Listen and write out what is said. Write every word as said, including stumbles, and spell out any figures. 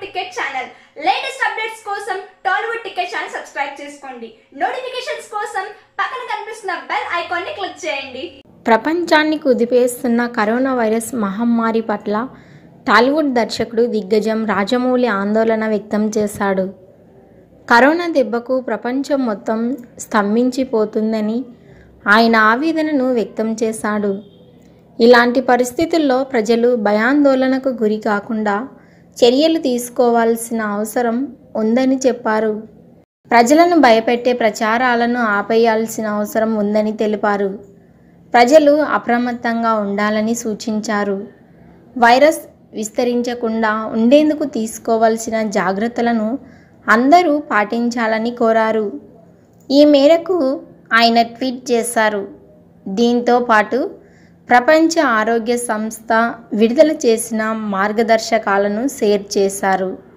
Tollywood ticket channel latest updates కోసం Tollywood ticket channel subscribe చేసుకోండి. Notifications కోసం పక్కన కనిపిస్తున్న బెల్ ఐకాన్ ని క్లిక్ చేయండి. ప్రపంచాన్ని కుదిపేస్తున్న కరోనా వైరస్ మహమ్మారి పట్ల టాలీవుడ్ దర్శకుడు దిగ్గజం రాజమౌళి ఆందోళన వ్యక్తం చేశాడు. కరోనా దెబ్బకు ప్రపంచం మొత్తం స్తంభించిపోతుందని ఆయన ఆవేదనను వ్యక్తం చేశాడు. ఇలాంటి పరిస్థితుల్లో ప్రజలు భయాందోళనకు గురి కాకుండా చర్యలు తీసుకోవాల్సిన అవసరం ఉందని చెప్పారు. ప్రజలను భయపెట్టే ప్రచారాలను ఆపేయాల్సిన అవసరం ఉందని తెలిపారు. ప్రజలు అప్రమత్తంగా ఉండాలని సూచించారు. వైరస్ విస్తరించకుండా ఉండేందుకు తీసుకోవాల్సిన జాగ్రత్తలను అందరూ పాటించాలని కోరారు. ఈ మేరకు ఆయన ట్వీట్ చేశారు. దీంతో పాటు ప్రపంచ ఆరోగ్య సంస్థ విడుదల చేసిన మార్గదర్శకాలను షేర్ చేశారు.